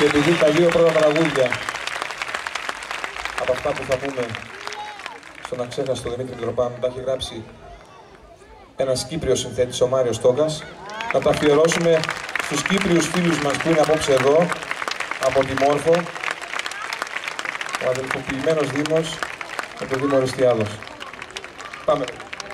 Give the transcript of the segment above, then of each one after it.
Και επειδή τα δύο πρώτα τραγούδια από αυτά που θα πούμε στον αξέχαστο Δημήτρη Μητροπάνου τα έχει γράψει ένας Κύπριος συνθέτης, ο Μάριος Τόκας, να τα αφιερώσουμε στους Κύπριους φίλους μας που είναι απόψε εδώ, από τη Μόρφο, ο αδελφοποιημένος Δήμος με το Δήμο Ορεστιάδος. Πάμε.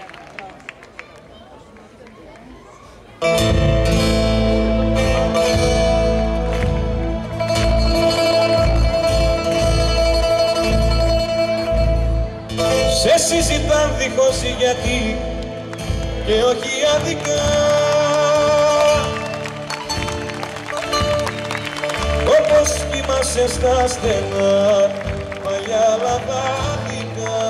Σε συζητάν δίχως γιατί και όχι άδικα, όπως κοιμάσαι στα στενά παλιά λαδάδικα.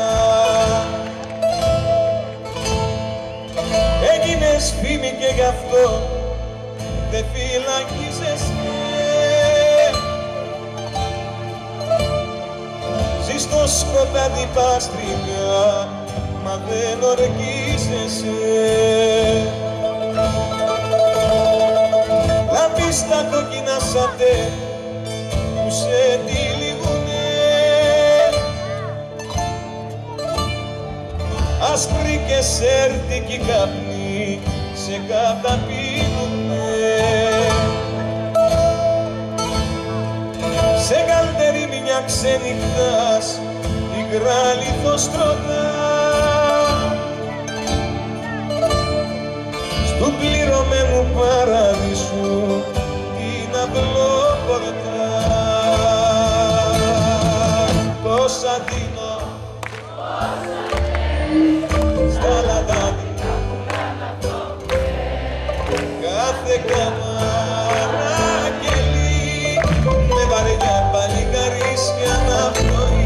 Έγινες φήμη και γι' αυτό δεν φυλακίζεσαι. Ζεις στο σκοτάδι παστρικά, μα δεν ορκίζεσαι. Λάμπεις τα κόκκινα σατέ που σε τυλίγουνε, άσπροι και σέρτικοι καπνοί σε καταπίνουνε. Σε καλτερίμι μια ξενυχτάς υγρά λιθοστρωτά, στου πληρωμένου παραδείσου την αυλόπορτα. Τόσα δίνω στα λαδάδικα κάθε καμάρα κελί με βαριά παλικαρίσια να πνοεί.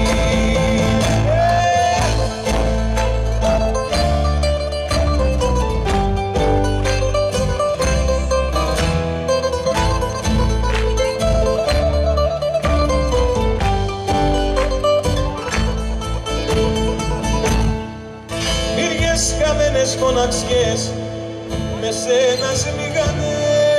Χαμένες μοναξιές με σένα σμίγανε,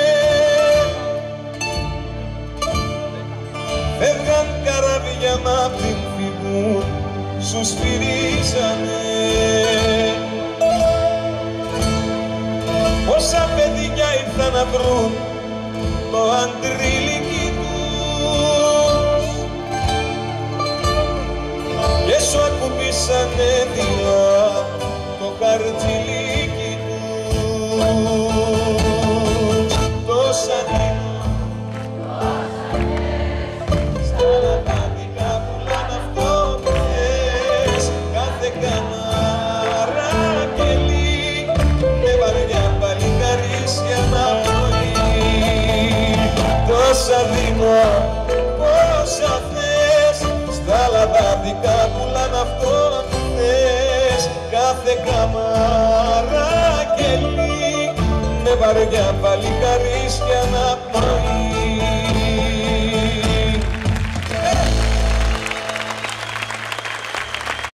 φεύγαν καράβια μα πριν φύγουν σου σφυρίζανε. Πόσα παιδιά ήρθαν να βρουν το αντρίλικι τους και σου ακουμπήσανε δειλά το χαρτζηλίκι τους. Τόσα δίνω στα λαδάδικα πουλάνε αυτό που θες, κάθε καμάρα κελί με βαριά παλικαρίσια να πνοεί. Τόσα δίνω πόσα θες, στα λαδάδικα πουλάνε αυτό που θες, κάθε καμάρα κελί με βαριά παλικαρίσια να πνοεί.